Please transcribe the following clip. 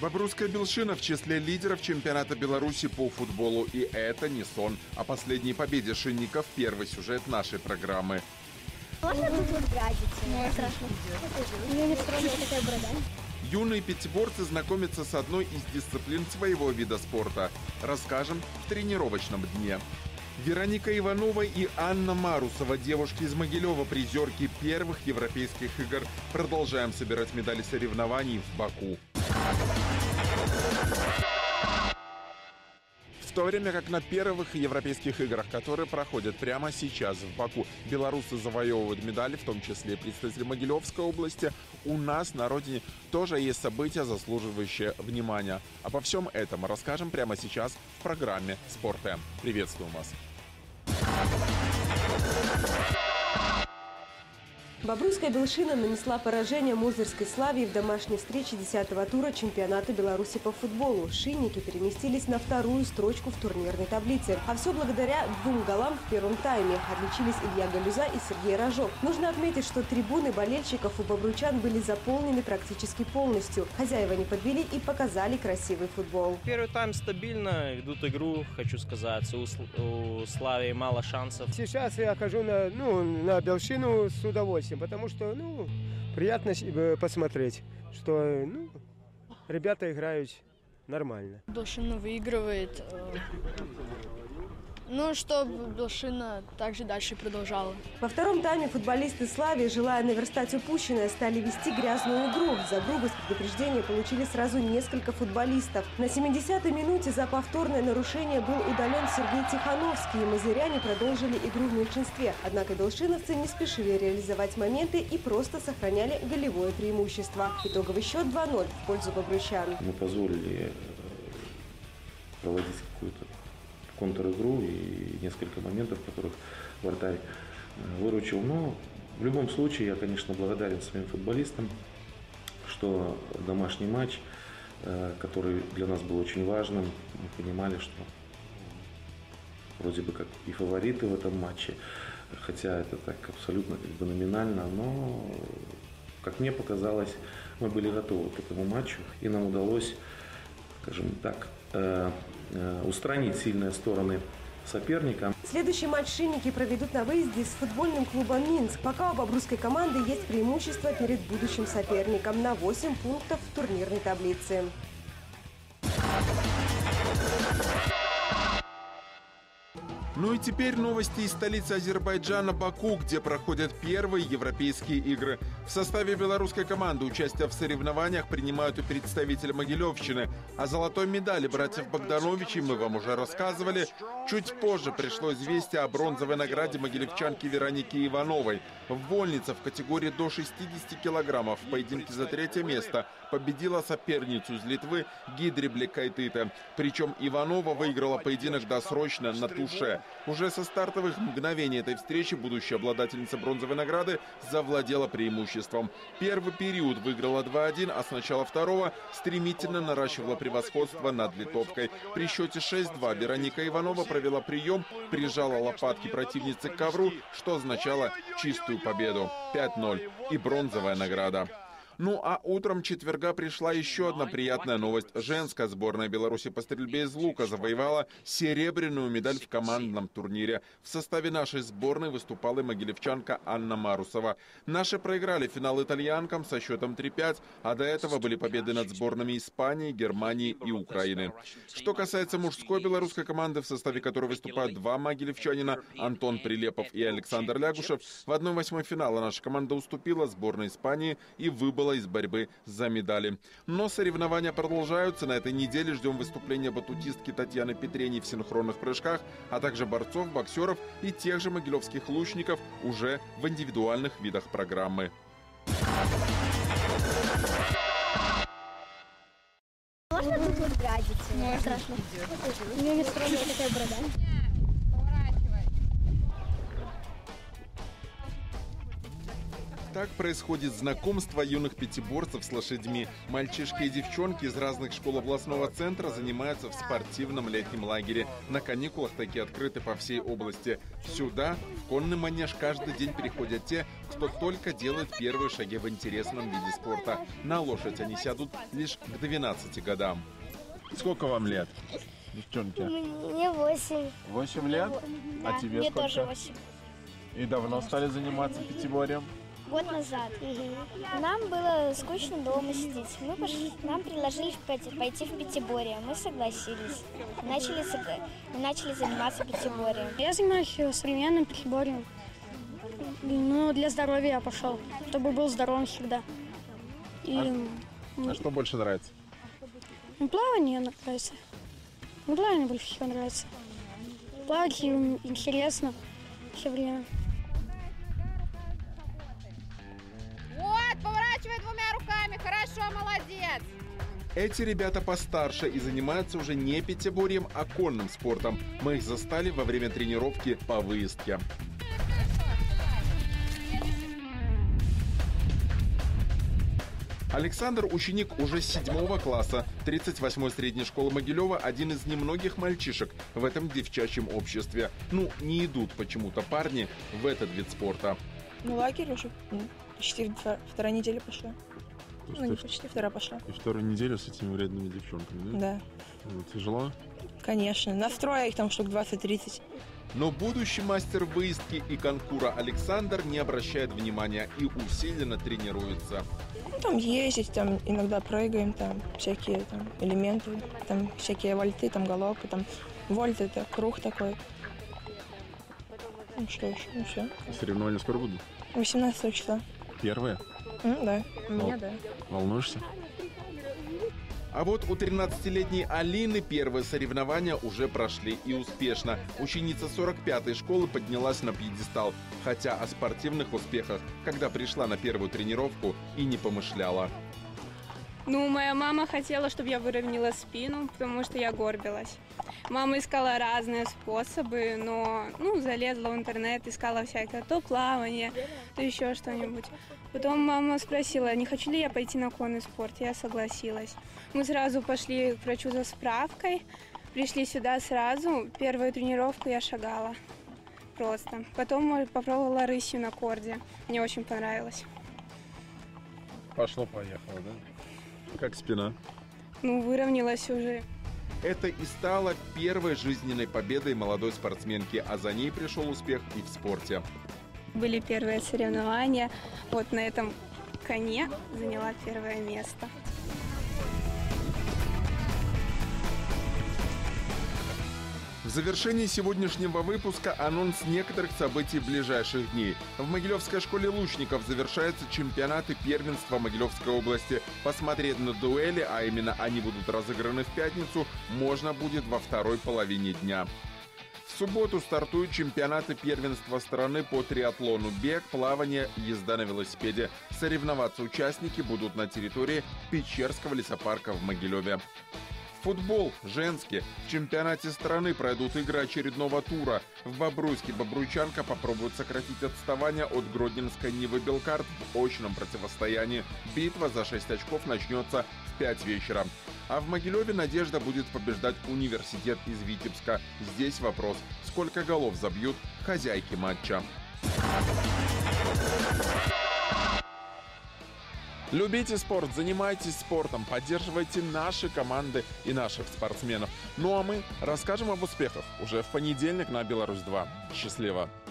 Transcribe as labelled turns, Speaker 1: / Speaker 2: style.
Speaker 1: Бобруйская Белшина в числе лидеров чемпионата Беларуси по футболу. И это не сон. О последней победе шинников — первый сюжет нашей программы.
Speaker 2: Можно тут гадиться? Мне страшно. Мне не страшно такая борода.
Speaker 1: Юные пятиборцы знакомятся с одной из дисциплин своего вида спорта. Расскажем в тренировочном дне. Вероника Иванова и Анна Марусова, девушки из Могилева, призерки первых европейских игр. Продолжаем собирать медали соревнований в Баку. В то время как на первых европейских играх, которые проходят прямо сейчас в Баку, белорусы завоевывают медали, в том числе представители Могилевской области, у нас на родине тоже есть события, заслуживающие внимания. Обо всем этом расскажем прямо сейчас в программе «Спорт М». Приветствуем вас!
Speaker 3: Бобруйская Белшина нанесла поражение Мозырской Славии в домашней встрече 10-го тура чемпионата Беларуси по футболу. Шинники переместились на вторую строчку в турнирной таблице. А все благодаря 2 голам в первом тайме. Отличились Илья Галюза и Сергей Рожок. Нужно отметить, что трибуны болельщиков у бобруйчан были заполнены практически полностью. Хозяева не подвели и показали красивый футбол.
Speaker 4: Первый тайм стабильно ведут игру, хочу сказать. У Славии мало шансов.
Speaker 5: Сейчас я хожу на Белшину с удовольствием. Потому что, приятно посмотреть, что, ребята играют нормально.
Speaker 6: Белшина выигрывает. Чтобы Белшина также дальше продолжала.
Speaker 3: Во втором тайме футболисты Славии, желая наверстать упущенное, стали вести грязную игру. За грубость предупреждения получили сразу несколько футболистов. На 70-й минуте за повторное нарушение был удален Сергей Тихановский, и мозыряне продолжили игру в меньшинстве. Однако белшиновцы не спешили реализовать моменты и просто сохраняли голевое преимущество. Итоговый счет 2-0 в пользу бобруйчан.
Speaker 7: Мы позволили проводить какую-то контр-игру и несколько моментов, которых вратарь выручил. Но в любом случае я, конечно, благодарен своим футболистам, что домашний матч, который для нас был очень важным, мы понимали, что вроде бы как и фавориты в этом матче, хотя это так абсолютно номинально, но, как мне показалось, мы были готовы к этому матчу, и нам удалось, скажем так, устранить сильные стороны соперника.
Speaker 3: Следующий матч шинники проведут на выезде с футбольным клубом «Минск». Пока у бобруйской команды есть преимущество перед будущим соперником на 8 пунктов в турнирной таблице.
Speaker 1: Ну и теперь новости из столицы Азербайджана Баку, где проходят первые европейские игры. В составе белорусской команды участие в соревнованиях принимают и представители Могилевщины. О золотой медали братьев Богдановичей мы вам уже рассказывали. Чуть позже пришло известие о бронзовой награде могилевчанки Вероники Ивановой. Вольница в категории до 60 килограммов в поединке за 3-е место победила соперницу из Литвы Гидрибле Кайтыте. Причем Иванова выиграла поединок досрочно на туше. Уже со стартовых мгновений этой встречи будущая обладательница бронзовой награды завладела преимуществом. Первый период выиграла 2-1, а с начала второго стремительно наращивала превосходство над литовкой. При счете 6-2 Вероника Иванова провела прием, прижала лопатки противницы к ковру, что означало чистую победу. 5-0 и бронзовая награда. Ну а утром четверга пришла еще одна приятная новость. Женская сборная Беларуси по стрельбе из лука завоевала серебряную медаль в командном турнире. В составе нашей сборной выступала и могилевчанка Анна Марусова. Наши проиграли финал итальянкам со счетом 3-5, а до этого были победы над сборными Испании, Германии и Украины. Что касается мужской белорусской команды, в составе которой выступают 2 могилевчанина, Антон Прилепов и Александр Лягушев, в 1/8 финала наша команда уступила сборной Испании и выбыла из борьбы за медали. Но соревнования продолжаются. На этой неделе ждем выступления батутистки Татьяны Петрени в синхронных прыжках, а также борцов, боксеров и тех же могилевских лучников уже в индивидуальных видах программы.
Speaker 2: Можно тут гадиться? Мне страшно. Мне не страшно такая борода.
Speaker 1: Так происходит знакомство юных пятиборцев с лошадьми. Мальчишки и девчонки из разных школ областного центра занимаются в спортивном летнем лагере. На каникулах такие открыты по всей области. Сюда, в конный манеж, каждый день приходят те, кто только делает первые шаги в интересном виде спорта. На лошадь они сядут лишь к 12 годам.
Speaker 8: Сколько вам лет, девчонки?
Speaker 2: Мне 8.
Speaker 8: 8 лет?
Speaker 2: Да,
Speaker 8: А тебе
Speaker 2: мне
Speaker 8: сколько?
Speaker 2: тоже 8.
Speaker 8: И давно стали заниматься пятиборьем?
Speaker 2: Год назад. Нам было скучно дома сидеть. Нам предложили пойти в пятиборье. Мы согласились. Начали заниматься пятиборьем.
Speaker 9: Я занимаюсь современным пятиборьем. Ну, для здоровья я пошел, чтобы был здоровым всегда.
Speaker 8: А что больше нравится?
Speaker 9: Плавание нравится. Плавание больше всего нравится. Плавать интересно все время.
Speaker 10: Вот, поворачивай двумя руками, хорошо, молодец.
Speaker 1: Эти ребята постарше и занимаются уже не пятиборьем, а конным спортом. Мы их застали во время тренировки по выездке. Александр – ученик уже 7 класса, 38-й средней школы Могилева, один из немногих мальчишек в этом девчачьем обществе. Ну, не идут почему-то парни в этот вид спорта.
Speaker 11: Ну, лагерь уже почти вторая неделя пошла. Ну, не почти, вторая пошла.
Speaker 8: И вторую неделю с этими вредными девчонками, да?
Speaker 11: Да.
Speaker 8: Тяжело?
Speaker 11: Конечно. Настроя их там штук 20-30.
Speaker 1: Но будущий мастер выездки и конкура Александр не обращает внимания и усиленно тренируется.
Speaker 11: Ну, там ездить, там иногда прыгаем, там всякие там элементы, там всякие вольты, там галопы, там вольт это круг такой. Ну что еще, ну все.
Speaker 8: Соревнования скоро будут?
Speaker 11: 18 числа.
Speaker 8: Первые?
Speaker 11: Да, у меня да.
Speaker 8: Волнуешься?
Speaker 1: А вот у 13-летней Алины первые соревнования уже прошли и успешно. Ученица 45-й школы поднялась на пьедестал, хотя о спортивных успехах, когда пришла на первую тренировку, и не помышляла.
Speaker 12: Ну, моя мама хотела, чтобы я выровняла спину, потому что я горбилась. Мама искала разные способы, но, залезла в интернет, искала всякое, то плавание, то еще что-нибудь. Потом мама спросила, не хочу ли я пойти на конный спорт, я согласилась. Мы сразу пошли к врачу за справкой, пришли сюда сразу, первую тренировку я шагала просто. Потом попробовала рысью на корде, мне очень понравилось.
Speaker 8: Пошло-поехало, да? Как спина?
Speaker 12: Выровнялась уже.
Speaker 1: Это и стало первой жизненной победой молодой спортсменки, а за ней пришел успех и в спорте.
Speaker 12: Были первые соревнования, вот на этом коне заняла первое место.
Speaker 1: В завершении сегодняшнего выпуска анонс некоторых событий ближайших дней. В Могилевской школе лучников завершается чемпионат и первенство Могилевской области. Посмотреть на дуэли, а именно они будут разыграны в пятницу, можно будет во второй половине дня. В субботу стартуют чемпионаты первенства страны по триатлону, бег, плавание, езда на велосипеде. Соревноваться участники будут на территории Печерского лесопарка в Могилеве. Футбол женский. В чемпионате страны пройдут игры очередного тура. В Бобруйске бобруйчанка попробует сократить отставание от гродненской Нивы Белкарт в очном противостоянии. Битва за 6 очков начнется в 5 вечера. А в Могилеве Надежда будет побеждать Университет из Витебска. Здесь вопрос, сколько голов забьют хозяйки матча. Любите спорт, занимайтесь спортом, поддерживайте наши команды и наших спортсменов. Ну а мы расскажем об успехах уже в понедельник на Беларусь-2. Счастливо!